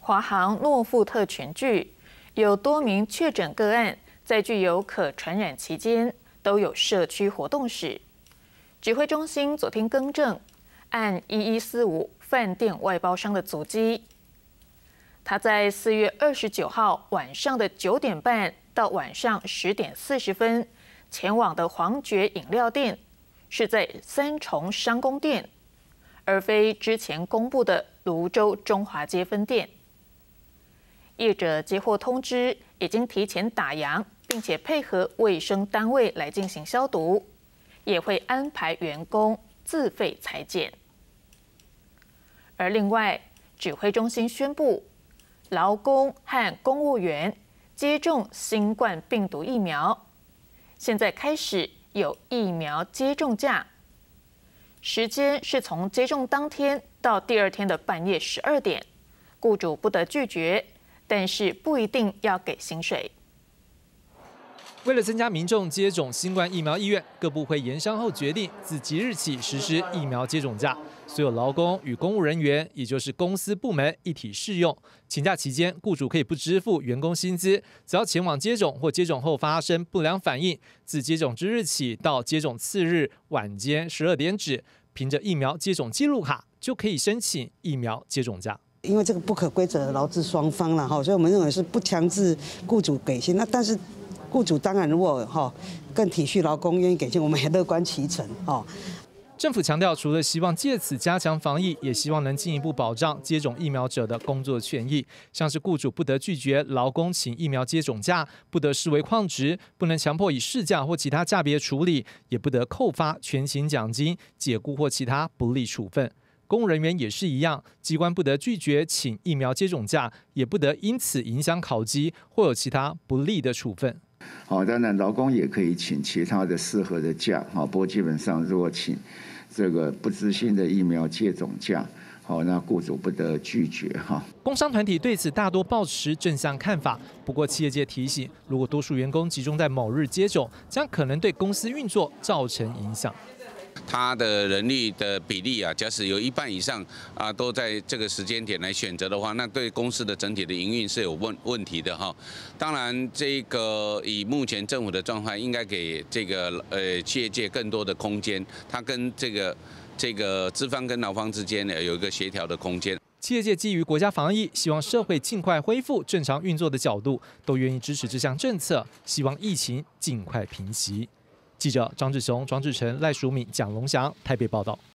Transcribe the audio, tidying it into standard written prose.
华航诺富特群聚有多名确诊个案，在具有可传染期间都有社区活动史。指挥中心昨天更正，按1145饭店外包商的足迹，他在4月29号晚上的9点半到晚上10点40分前往的皇爵饮料店，是在三重商工店，而非之前公布的泸州中华街分店。业者接获通知，已经提前打烊，并且配合卫生单位来进行消毒，也会安排员工自费采检。而另外，指挥中心宣布，劳工和公务员接种新冠病毒疫苗，现在开始有疫苗接种假，时间是从接种当天到第二天的半夜12点，雇主不得拒绝，但是不一定要给薪水。 为了增加民众接种新冠疫苗意愿，各部会研商后决定，自即日起实施疫苗接种假，所有劳工与公务人员，也就是公司部门一体适用。请假期间，雇主可以不支付员工薪资，只要前往接种或接种后发生不良反应，自接种之日起到接种次日晚间12点止，凭着疫苗接种记录卡就可以申请疫苗接种假。 因为这个不可归责劳资双方了哈，所以我们认为是不强制雇主给薪。那但是雇主当然如果更体恤劳工，愿意给薪，我们也乐观其成哈。 政府强调，除了希望借此加强防疫，也希望能进一步保障接种疫苗者的工作权益，像是雇主不得拒绝劳工请疫苗接种假，不得视为旷职，不能强迫以事假或其他价别处理，也不得扣发全勤奖金、解雇或其他不利处分。公务人员也是一样，机关不得拒绝请疫苗接种假，也不得因此影响考绩或有其他不利的处分。 当然劳工也可以请其他的适合的假，不过基本上如果请这个不执行的疫苗接种假，那雇主不得拒绝哈。 工商团体对此大多抱持正向看法，不过企业界提醒，如果多数员工集中在某日接种，将可能对公司运作造成影响。 它的人力的比例假使有1半以上都在这个时间点来选择的话，那对公司的整体的营运是有问题的哈。当然，这个以目前政府的状况，应该给这个企业界更多的空间，它跟这个资方跟劳方之间有一个协调的空间。 企业界基于国家防疫，希望社会尽快恢复正常运作的角度，都愿意支持这项政策，希望疫情尽快平息。记者张志雄、庄志成、赖淑敏、蒋龙祥台北报道。